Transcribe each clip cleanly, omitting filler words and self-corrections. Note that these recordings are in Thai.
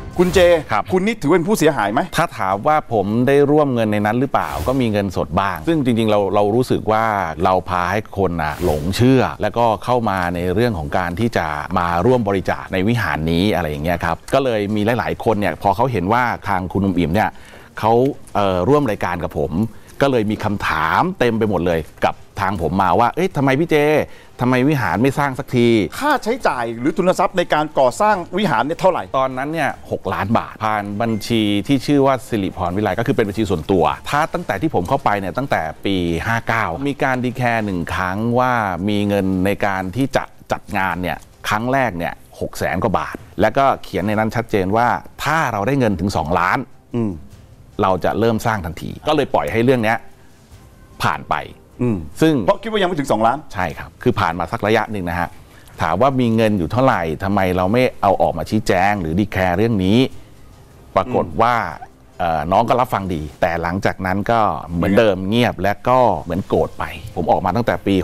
คุณเจคุณนี่ถือเป็นผู้เสียหายไหมถ้าถามว่าผมได้ร่วมเงินในนั้นหรือเปล่าก็มีเงินสดบ้างซึ่งจริงๆเรารู้สึกว่าเราพาให้คนหลงเชื่อแล้วก็เข้ามาในเรื่องของการที่จะมาร่วมบริจาคในวิหารนี้อะไรอย่างเงี้ยครับก็เลยมีหลายๆคนเนี่ยพอเขาเห็นว่าทางคุณอุ๋มอิ่มเนี่ยเขาร่วมรายการกับผมก็เลยมีคำถามเต็มไปหมดเลยกับทางผมมาว่าเอ๊ะทำไมพี่เจทำไมวิหารไม่สร้างสักทีค่าใช้จ่ายหรือทุนทรัพย์ในการก่อสร้างวิหารเนี่ยเท่าไหร่ตอนนั้นเนี่ย6 ล้านบาทผ่านบัญชีที่ชื่อว่าสิริพรวิไลก็คือเป็นบัญชีส่วนตัวถ้าตั้งแต่ที่ผมเข้าไปเนี่ยตั้งแต่ปี59มีการดีแคร์1 ครั้งว่ามีเงินในการที่จะจัดงานเนี่ยครั้งแรกเนี่ย600,000 กว่าบาทแล้วก็เขียนในนั้นชัดเจนว่าถ้าเราได้เงินถึง2 ล้านเราจะเริ่มสร้างทันทีก็เลยปล่อยให้เรื่องนี้ผ่านไปซึ่งเพราะคิดว่ายังไม่ถึง2 ล้านใช่ครับคือผ่านมาสักระยะหนึ่งนะฮะถามว่ามีเงินอยู่เท่าไหร่ทำไมเราไม่เอาออกมาชี้แจงหรือดีแคร์เรื่องนี้ปรากฏว่าน้องก็รับฟังดีแต่หลังจากนั้นก็เหมือนเดิมเงียบและก็เหมือนโกรธไปผมออกมาตั้งแต่ปี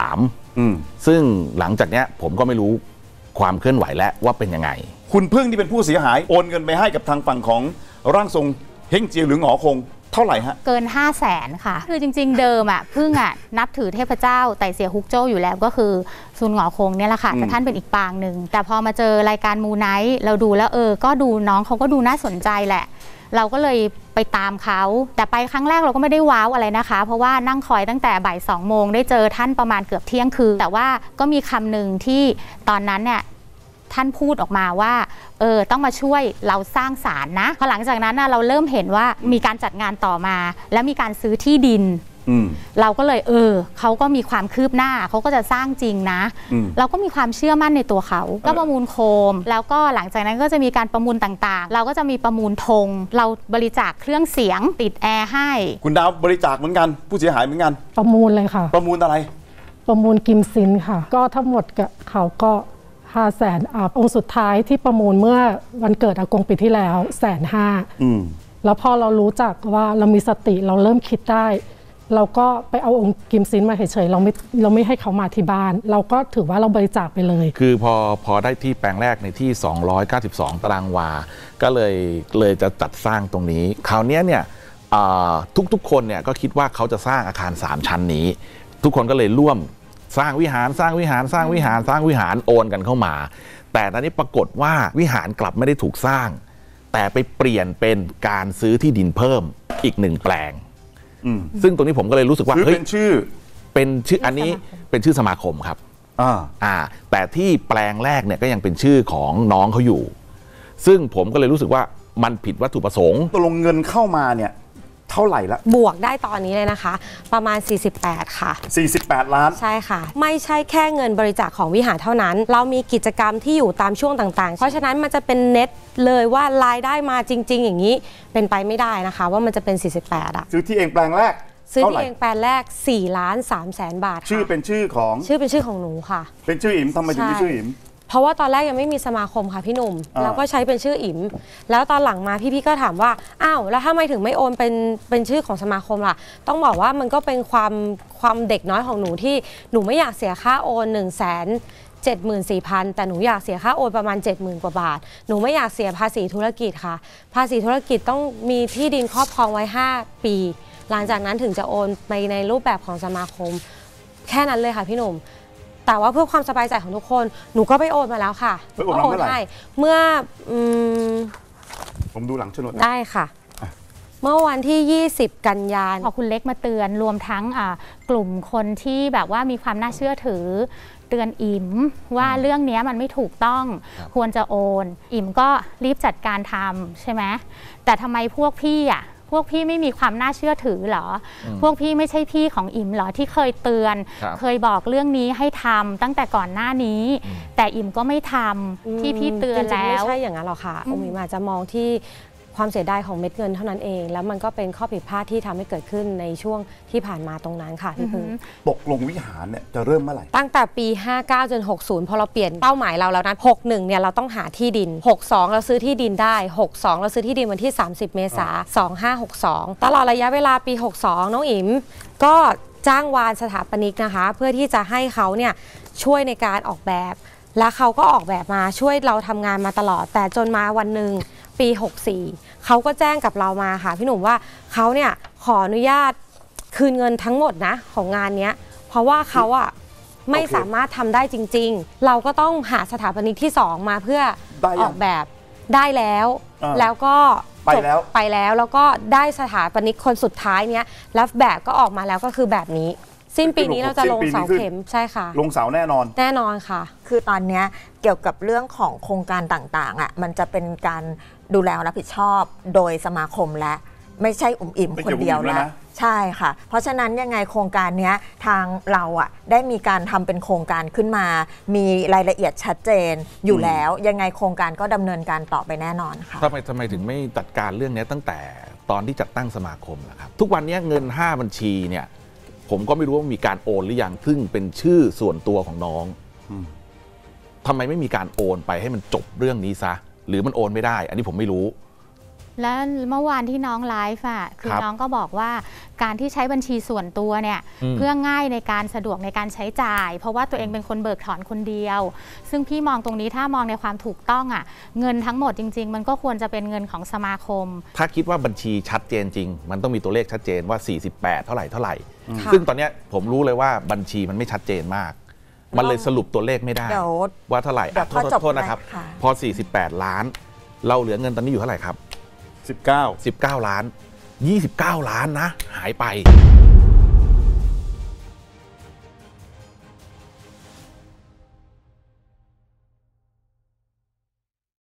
63ซึ่งหลังจากนี้ผมก็ไม่รู้ความเคลื่อนไหวแล้วว่าเป็นยังไงคุณพึ่งที่เป็นผู้เสียหายโอนเงินไปให้กับทางฝั่งของร่างทรงเฮงเจียหรือหงอคงเท่าไหร่ฮะเกิน500,000ค่ะคือจริงๆเดิมพึ่งนับถือเทพเจ้าไต่เสียฮุกโจ้อยู่แล้วก็คือซุนหงอคงเนี่ยแหละค่ะแต่ท่านเป็นอีกปางหนึ่งแต่พอมาเจอรายการมูไนท์เราดูแล้วก็ดูน้องเขาก็ดูน่าสนใจแหละเราก็เลยไปตามเขาแต่ไปครั้งแรกเราก็ไม่ได้ว้าวอะไรนะคะเพราะว่านั่งคอยตั้งแต่บ่าย2 โมงได้เจอท่านประมาณเกือบเที่ยงคืนแต่ว่าก็มีคำหนึ่งที่ตอนนั้นเนี่ยท่านพูดออกมาว่าต้องมาช่วยเราสร้างศาลนะพอหลังจากนั้นเราเริ่มเห็นว่ามีการจัดงานต่อมาแล้วมีการซื้อที่ดินเราก็เลยเขาก็มีความคืบหน้าเขาก็จะสร้างจริงนะเราก็มีความเชื่อมั่นในตัวเขาก็ประมูลโคมแล้วก็หลังจากนั้นก็จะมีการประมูลต่างๆเราก็จะมีประมูลธงเราบริจาคเครื่องเสียงติดแอร์ให้คุณดาวบริจาคเหมือนกันผู้เสียหายเหมือนกันประมูลเลยค่ะประมูลอะไรประมูลกิมซินค่ะก็ทั้งหมดเขาก็500,000องค์สุดท้ายที่ประมูลเมื่อวันเกิดอากงปีที่แล้ว150,000แล้วพอเรารู้จักว่าเรามีสติเราเริ่มคิดได้เราก็ไปเอาองค์กิมซินมาเฉยๆเราไม่ให้เขามาที่บ้านเราก็ถือว่าเราบริจาคไปเลยคือพอได้ที่แปลงแรกในที่292 ตารางวาก็เลยจะจัดสร้างตรงนี้คราวนี้เนี่ยทุกคนเนี่ยก็คิดว่าเขาจะสร้างอาคาร3 ชั้นนี้ทุกคนก็เลยร่วมสร้างวิหารสร้างวิหารสร้างวิหารสร้างวิหารโอนกันเข้ามาแต่ตอนนี้ปรากฏว่าวิหารกลับไม่ได้ถูกสร้างแต่ไปเปลี่ยนเป็นการซื้อที่ดินเพิ่มอีก1 แปลงซึ่งตรงนี้ผมก็เลยรู้สึกว่าเป็นชื่ออันนี้เป็นชื่อสมาคมครับแต่ที่แปลงแรกเนี่ยก็ยังเป็นชื่อของน้องเขาอยู่ซึ่งผมก็เลยรู้สึกว่ามันผิดวัตถุประสงค์ตกลงเงินเข้ามาเนี่ยเท่าไหร่ละบวกได้ตอนนี้เลยนะคะประมาณ48ค่ะ 48 ล้านใช่ค่ะไม่ใช่แค่เงินบริจาคของวิหารเท่านั้นเรามีกิจกรรมที่อยู่ตามช่วงต่างๆเพราะฉะนั้นมันจะเป็นเน็ตเลยว่ารายได้มาจริงๆอย่างนี้เป็นไปไม่ได้นะคะว่ามันจะเป็น48 ซื้อที่เองแปลงแรกซื้อที่เองแปลงแรก4,300,000 บาทชื่อเป็นชื่อของหนูค่ะเป็นชื่ออิ๋มทำไมถึงมีชื่ออิ๋มเพราะว่าตอนแรกยังไม่มีสมาคมค่ะพี่หนุ่มแล้วก็ใช้เป็นชื่ออิ๋มแล้วตอนหลังมาพี่ๆก็ถามว่าอ้าวแล้วทำไมถึงไม่โอนเป็นชื่อของสมาคมล่ะต้องบอกว่ามันก็เป็นความเด็กน้อยของหนูที่หนูไม่อยากเสียค่าโอน174,000แต่หนูอยากเสียค่าโอนประมาณ70,000 กว่าบาทหนูไม่อยากเสียภาษีธุรกิจค่ะภาษีธุรกิจต้องมีที่ดินครอบครองไว้5 ปีหลังจากนั้นถึงจะโอนไปในรูปแบบของสมาคมแค่นั้นเลยค่ะพี่หนุ่มแต่ว่าเพื่อความสบายใจของทุกคนหนูก็ไปโอนมาแล้วค่ะก็โอนให้เมื่อผมดูหลังโฉนดได้ค่ะเมื่อวันที่20 กันยายนพอคุณเล็กมาเตือนรวมทั้งกลุ่มคนที่แบบว่ามีความน่าเชื่อถือเตือนอิ๋มว่าเรื่องนี้มันไม่ถูกต้องควรจะโอนอิ๋มก็รีบจัดการทำใช่ไหมแต่ทำไมพวกพี่ไม่มีความน่าเชื่อถือหรอพวกพี่ไม่ใช่พี่ของอิ๋มหรอที่เคยเตือนเคยบอกเรื่องนี้ให้ทำตั้งแต่ก่อนหน้านี้แต่อิ๋มก็ไม่ทำพี่เตือนแล้วไม่ใช่อย่างนั้นหรอกค่ะอิ๋มอาจจะมองที่ความเสียดายของเม็ดเงินเท่านั้นเองแล้วมันก็เป็นข้อผิดพลาดที่ทำให้เกิดขึ้นในช่วงที่ผ่านมาตรงนั้นค่ะพี่พึ่งตกลงวิหารเนี่ยจะเริ่มเมื่อไหร่ตั้งแต่ปี59จน60พอเราเปลี่ยนเป้าหมายเราแล้วนะ61เนี่ยเราต้องหาที่ดิน62เราซื้อที่ดินได้62เราซื้อที่ดินวันที่30 เมษายน2562ตลอดระยะเวลาปี62น้องอิ๋มก็จ้างวานสถาปนิกนะคะเพื่อที่จะให้เขาเนี่ยช่วยในการออกแบบและเขาก็ออกแบบมาช่วยเราทำงานมาตลอดแต่จนมาวันหนึ่งปปี 64เขาก็แจ้งกับเรามาค่ะพี่หนุ่มว่าเขาเนี่ยขออนุญาตคืนเงินทั้งหมดนะของงานเนี้ยเพราะว่าเขาอะไม่สามารถทำได้จริงๆเราก็ต้องหาสถาปนิกที่2มาเพื่อออกแบบได้แล้วแล้วก็ไปแล้วแล้วก็ได้สถาปนิกคนสุดท้ายเนี้ยแล้วแบบก็ออกมาแล้วก็คือแบบนี้สิ้นปีนี้เราจะลงเสาเข็มใช่ค่ะลงเสาแน่นอนค่ะคือตอนนี้เกี่ยวกับเรื่องของโครงการต่างๆอ่ะมันจะเป็นการดูแลรับผิดชอบโดยสมาคมและไม่ใช่อิ่มคนเดียวแล้วใช่ค่ะเพราะฉะนั้นยังไงโครงการนี้ทางเราอ่ะได้มีการทำเป็นโครงการขึ้นมามีรายละเอียดชัดเจนอยู่แล้วยังไงโครงการก็ดำเนินการต่อไปแน่นอนค่ะทำไมถึงไม่จัดการเรื่องนี้ตั้งแต่ตอนที่จัดตั้งสมาคมล่ะครับทุกวันนี้เงิน5บัญชีเนี่ยผมก็ไม่รู้ว่ามีการโอนหรือยังซึ่งเป็นชื่อส่วนตัวของน้องทำไมไม่มีการโอนไปให้มันจบเรื่องนี้ซะหรือมันโอนไม่ได้อันนี้ผมไม่รู้แล้วเมื่อวานที่น้องไลฟ์อ่ะคือน้องก็บอกว่าการที่ใช้บัญชีส่วนตัวเนี่ยเพื่อง่ายในการสะดวกในการใช้จ่ายเพราะว่าตัวเองเป็นคนเบิกถอนคนเดียวซึ่งพี่มองตรงนี้ถ้ามองในความถูกต้องอ่ะเงินทั้งหมดจริงๆมันก็ควรจะเป็นเงินของสมาคมถ้าคิดว่าบัญชีชัดเจนจริงมันต้องมีตัวเลขชัดเจนว่า48เท่าไหร่ซึ่งตอนนี้ผมรู้เลยว่าบัญชีมันไม่ชัดเจนมากมันเลยสรุปตัวเลขไม่ได้ว่าเท่าไหร่โทษนะครับพอ48ล้านเราเหลือเงินตอนนี้อยู่เท่าไหร่ครับ19 ล้าน29 ล้านนะหายไป